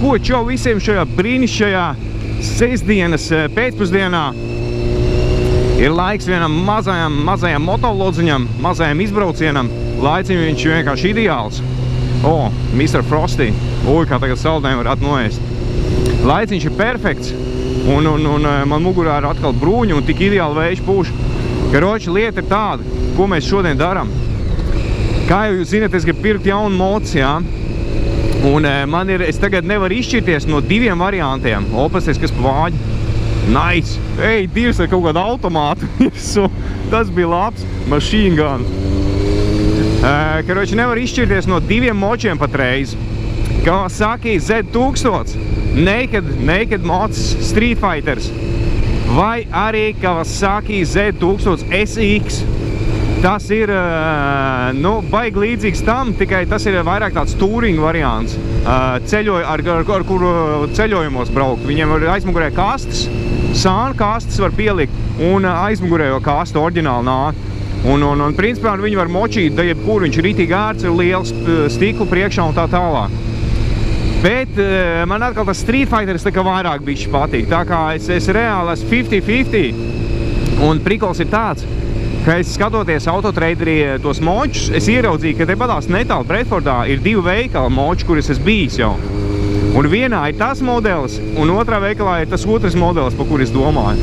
Ko čau visiem šajā brīnišķajā sestdienas pēcpusdienā. Ir laiks vienam mazajam motovlodziņam, mazajam izbraucienam. Laiciņš viņš vienkārši ideāls. O, Mr. Frosty. Ui, kā tagad saldēm varētu noēst. Laiciņš ir perfekts. Un man mugurā ir atkal brūņi un tik ideāli vējš pūš. Karoči, lieta ir tāda, ko mēs šodien daram. Kā jau jūs zināt, es gribu pirkt jaunu mocu, jā. Un es tagad nevaru izšķirties no diviem variantiem. Opasties, kas pa vāģi. Nice! Ej, divs ar kaut kādu automātu. Tas bija labs. Machine gun. Karoči, nevaru izšķirties no diviem močiem patreiz. Kawasaki Z1000. Naked Mods Street Fighters. Vai arī Kawasaki Z1000 SX. Tas ir, baigi līdzīgs tam, tikai tas ir vairāk tāds touring variants. Ar kuru ceļojumos braukt. Viņiem ir aizmugurē kastes, sāna kastes var pielikt un aizmugurējo kastu oriģināli nāk. Un principā viņi var močīt, da jebkur viņš ir ritīgi ērts, ir liels stiklu priekšā un tā tālāk. Bet man atkal tas Street Fighters tā kā vairāk bišķi patīk. Tā kā es reāli esmu 50-50 un prikols ir tāds, ka es skatoties autotraderī tos močus, es ieraudzīju, ka te padās netālu Bredfordā ir divi veikali moči, kuras es bijis jau. Un vienā ir tas modelis, un otrā veikalā ir tas otrs modelis, pa kur es domāju.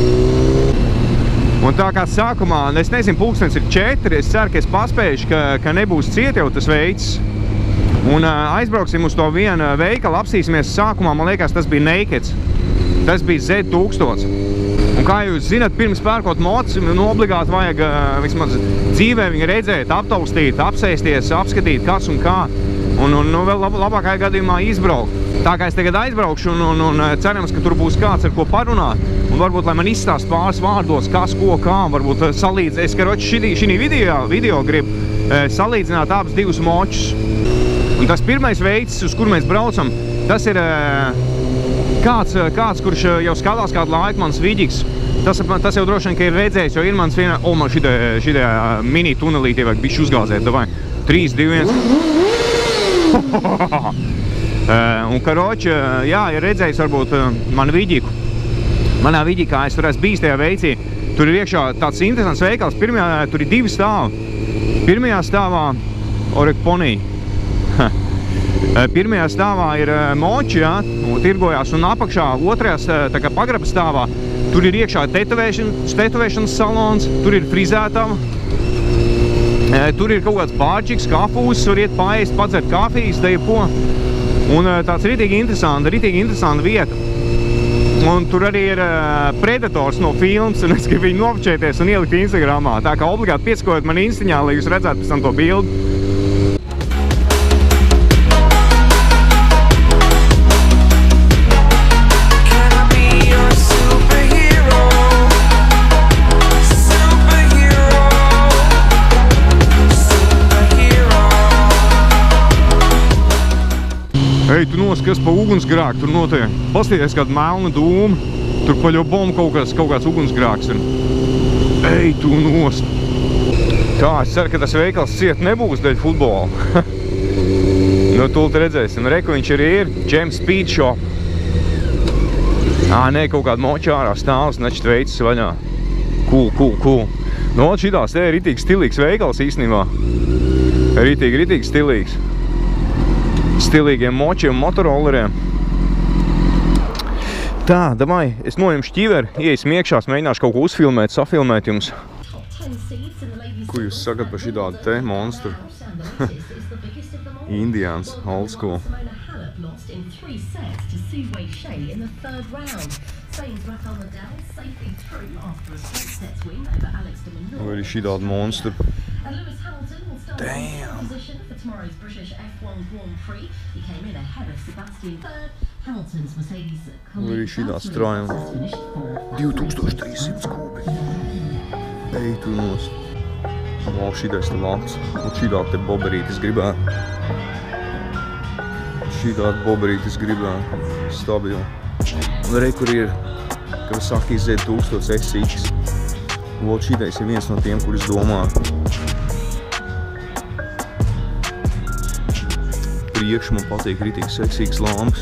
Un tā kā sākumā, es nezinu, pulkstens ir 4, es ceru, ka es paspējuši, ka nebūs ciet jau tas veids. Un aizbrauksim uz to vienu veikalu, apsīsimies sākumā, man liekas, tas bija Nakeds. Tas bija Z1000. Un kā jūs zināt, pirms pērkot mocu, obligāti vajag vismaz dzīvē viņu redzēt, aptaustīt, apsēsties, apskatīt, kas un kā. Un vēl labākajā gadījumā izbraukt. Tā kā es tagad aizbraukšu un cerams, ka tur būs kāds, ar ko parunāt. Un varbūt, lai man izstāst pāris vārdos, kas, ko, kā, varbūt salīdzināt. Es, karoči, šī video gribu salīdzināt abus divus močus. Un tas pirmais veids, uz kuru mēs braucam, tas ir kāds, kurš jau skatās kādu laiku, mans Viģiks. Tas jau droši vien, ka ir redzējis, jo ir mans viena, man šitie mini tunelīti vajag bišķi uzgāzēt, davai. 3, 2, 1. Un karoči, jā, ir redzējis varbūt manu Viģiku. Manā Viģikā es tur esmu bijis tajā veicī. Tur ir iekšā tāds interesants veikals. Tur ir 2 stāvi. Pirmajā stāvā Orekponī. Pirmajā stāvā ir moči, jā, tirgojās, un apakšā otrajā tā kā pagraba stāvā tur ir iekšā tetovēšanas salons, tur ir frizētava, tur ir kaut kāds bārčiks, kafūs, var iet paēst, padzert kafijas, da jebko. Un tāds ritīgi interesanta vieta. Un tur arī ir Predators no filmas, un es gribu viņu nofočēties un ielikt Instagramā. Tā kā obligāti pieskojot man Instaņā, lai jūs redzētu pēc tam to bildi. Ej, tu kas pa ugunsgrāku tur notiek. Pastīties kāda melna dūma. Tur paļobom kaut kāds ugunsgrāks ir. Ej, tu nost. Tā, es ceru, ka tas veikals ciet nebūs dēļ futbola. Nu, tūlīt redzēsim. Reku viņš arī ir. James Speed Shop. Nē, kaut kāda moča ārā stāvs, nečit veicis vaļā. Cool. Nu, šitās te ir ritīgi stilīgs veikals īstenībā. Ritīgi stilīgs. Stilīgiem močiem un motorolleriem. Tā, damai, es noņemšu ķiveri, iesim iekšās, mēģināšu kaut ko uzfilmēt, safilmēt jums. Ko jūs sakat par šitādu te monstru? Indians, old school. Vai arī šitādu monstru? Damn! Vai arī šitā strājuma 2300 kubi. Ej, tu nost. Šitais te labs. Un šitā te boberītis gribētu. Stabili. Un arī, kur ir Kawasaki Z1000 SX. Šitais ir viens no tiem, kurus domā. priekšu, man patīk ritīgi seksīgas lampas.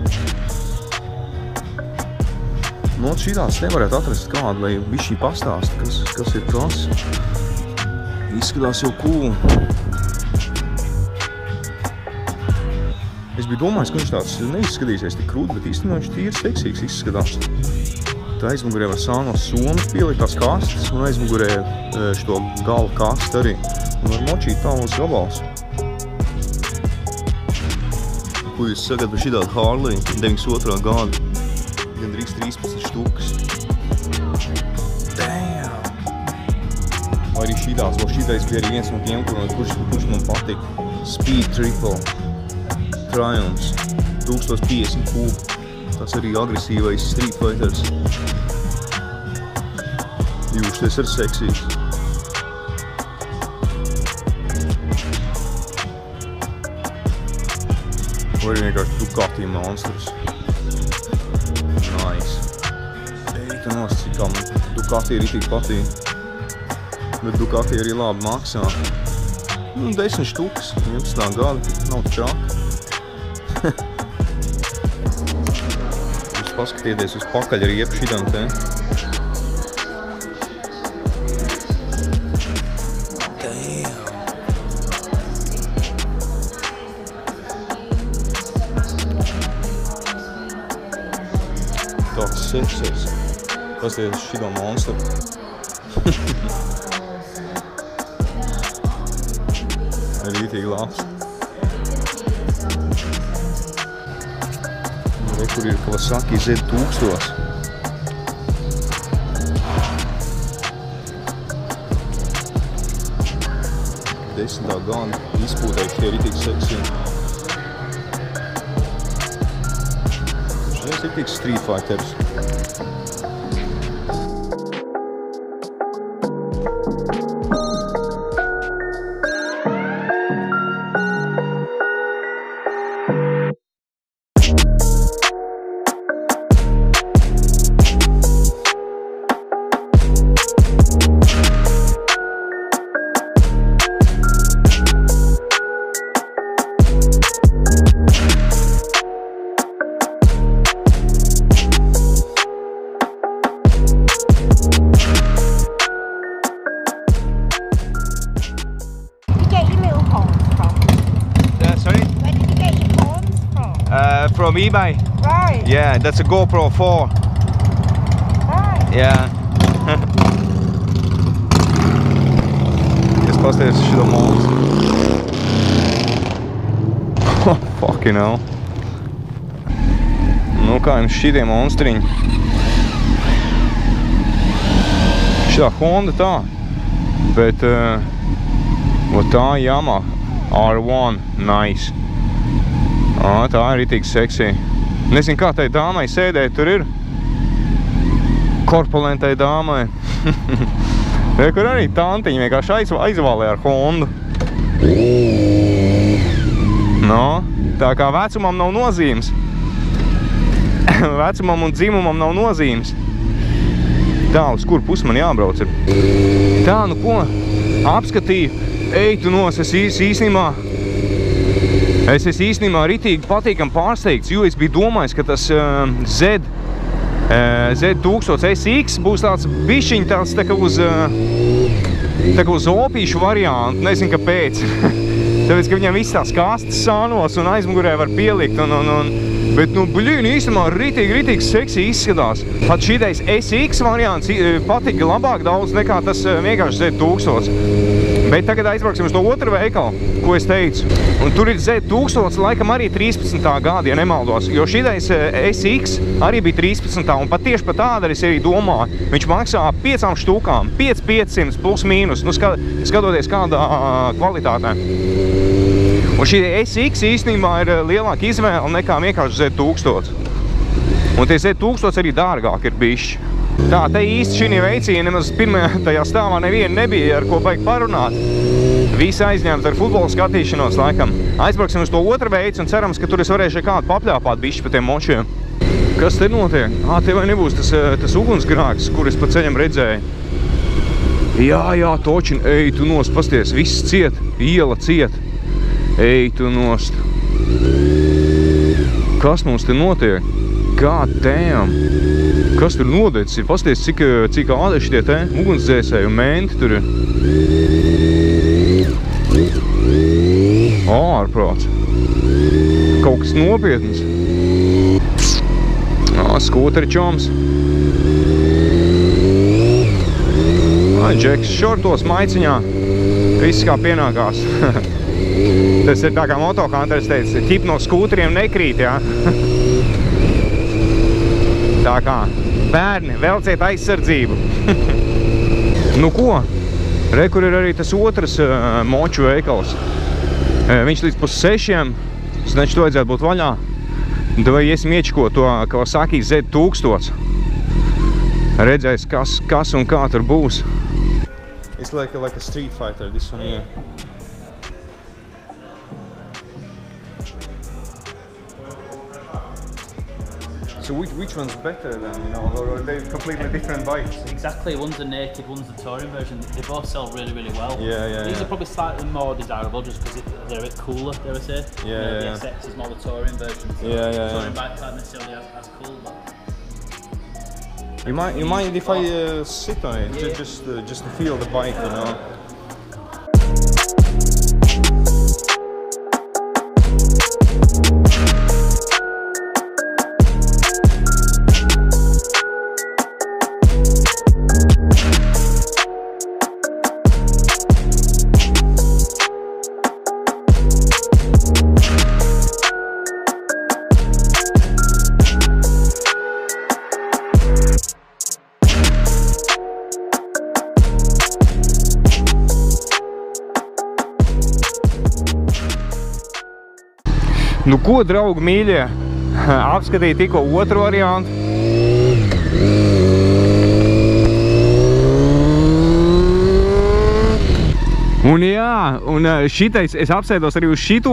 No šitās nevarētu atrast kādu, lai bišķī pastāst, kas ir kas. Izskatās jau cool. Es biju domājis, ka viņš tāds neizskatīsies tik krūti, bet īstenībā viņš tīri seksīgs izskatās. Tā aizmugurē var sānos somas pielikt tās kastes un aizmugurē šo galu kastu arī. Un var močīt tālus gabals. Ko jūs sagat par šitādu Harley 92. gada? Gandrīz 13 štukas. Damn! Vai arī šitās, vēl šitais bija arī viens no tiem, kurš man patīk. Speed Triple Triumphs 1050 kūp. Tas arī agresīvais Street Fighters. Jūšties ar seksīgs. Vai arī vienkārši Ducati monstrs. Nice. Eita nost, cik kā man Ducati ritīgi patīk. Bet Ducati arī labi maksā. 10 štukas, 11. gada, nav tik traki. Jūs paskatieties uz pakaļ riepu šitam te. Tāds seksers. Pasties šito monstru. Rītīgi labs. Kur ir Kawasaki Z1000. Desmitā gada izpūtējuši tie rītīgi seksī. Šis ir tik Street Fighters. From eBay. Right. Yeah, that's a GoPro 4. Right. Yeah. Es pasties šito monstru. Oh, fucking hell. Nu kā jums šitie monstriņi? Šitā Honda tā. Bet tā Yamaha R1 nice. Tā ir ritīgi seksī. Nezinu, kā tai dāmai sēdēt tur ir. Korpulentai dāmai. Kur arī tantiņa vienkārši aizvalē ar Hondu. No, tā kā vecumam nav nozīmes. Vecumam un dzimumam nav nozīmes. Tā, uz kur pusi man jābrauc ir. Tā, nu ko? Apskatīju. Ej, tu nos, es īstenībā ritīgi patīkam pārsteigts, jo es biju domājis, ka tas Z1000 SX būs tāds bišķiņ tāds tā kā uz opīšu variantu, nezinu kāpēc. Tāpēc, ka viņam viss tās kastes sānos un aizmugurē var pielikt bet, nu, bļīn, īstenībā ritīgi seksī izskatās. Pat šitais SX variants patika labāk daudz nekā tas vienkārši Z1000. Bet tagad aizbrauksim uz to otru veikalu, ko es teicu. Un tur ir Z1000, laikam arī 13. gada, ja nemaldos. Jo šitais SX arī bija 13. un pat tieši par tādu es arī domāju. Viņš maksā 5 štukām, 500 plus mīnus, nu skatoties kādā kvalitātē. Un šī SX īstenībā ir lielāka izvēle nekā vienkārši Z1000. Un tie Z1000 arī dārgāk ir bišķi. Tā, te īsti šī veicīja nemaz pirmajā tajā stāvā neviena nebija, ar ko baigi parunāt. Visi aizņēmt ar futbola skatīšanos, laikam. Aizbrauksim uz to otru veicu un cerams, ka tur es varēšu kādu papļāpāt bišķi pa tiem močiem. Kas te notiek? Te vai nebūs tas ugunsgrāks, kur es pa ceļam redzēju? Jā, točiņ, ej tu nost, pasties, viss ciet, iela ciet. Ej tu nost. Kas mums te notiek? God damn! Kas tur nodeicis ir? Pasties, cik ādi šitie te ugunsdzēsēji un menti tur ir. Ārprāts. Kaut kas nopietns. Skūteri čoms. Džeks šortos maiciņā. Viss kā pienākās. Tas ir tā kā motokanters teica, ķip no skūteriem nekrīt, jā. Tā kā, bērni, velciet aizsardzību. Nu ko? Re, kur ir arī tas otrs moču veikals. Viņš līdz 5:30, znači to vajadzētu būt vaļā. Vai iesim iečikot to Kawasaki Z1000. Redzēs, kas un kā tur būs. It's like a Street Fighter, this one here. So which one's better then, you know, or are they completely different bikes? Exactly, one's a naked, one's the touring version. They both sell really, really well. Yeah. These are probably slightly more desirable just because they're a bit cooler, dare I say. Yeah. The SX is more the touring version. So Yeah. touring bikes aren't necessarily as cool, but... You mind if I sit on it, Yeah. just to feel the bike, you know? Nu ko, draugi mīļie, apskatīju tikko otru variantu. Un jā, un šitais, es apsēdos arī uz šito,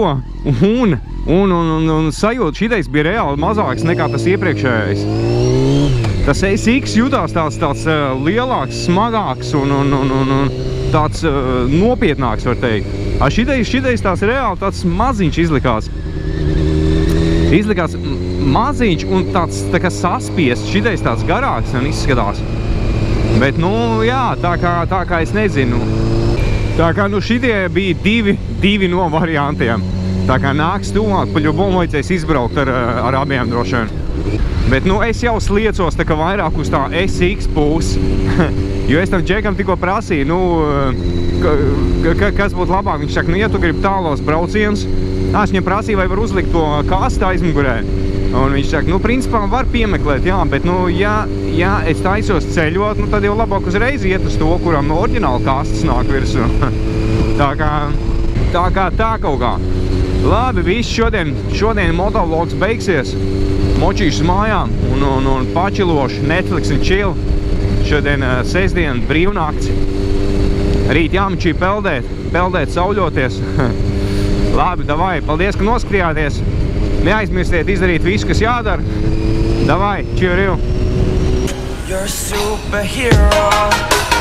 un sajūta, šitais bija reāli mazāks nekā tas iepriekšējais. Tas SX jutās tāds lielāks, smagāks un tāds nopietnāks, var teikt. Šitais tās reāli tāds maziņš izlikās. Izlikās maziņš un tāds tā kā saspiests, šitais tāds garāks un izskatās. Bet, nu, jā, tā kā es nezinu. Tā kā, nu, šitie bija divi no variantiem. Tā kā nāks tuvāk, paļobumu vajadzēs izbraukt ar abiem droši vien. Bet, nu, es jau sliecos tā kā vairāk uz tā SX pusi. Jo es tam džekam tikko prasīju, nu, kas būtu labāk. Viņš saka, nu, ja tu gribi tālos braucienus, es viņam prasīju, vai var uzlikt to kastu aizmugurē. Un viņš saka, nu, principā var piemeklēt, jā, bet, nu, ja es taisos ceļot, nu, tad jau labāk uzreiz iet uz to, kuram no oriģināla kastas nāk virsū. Tā kaut kā. Labi, viss šodien motovlogs beigsies. Močīšas mājām un pačiloši Netflix un chill. Šodien sestdien brīvnakts. Rīt jāmačī peldēt, sauļoties. Labi, davai, paldies, ka noskatījāties. Neaizmirstiet izdarīt visu, kas jādara. Davai, cheerio! You're a superhero.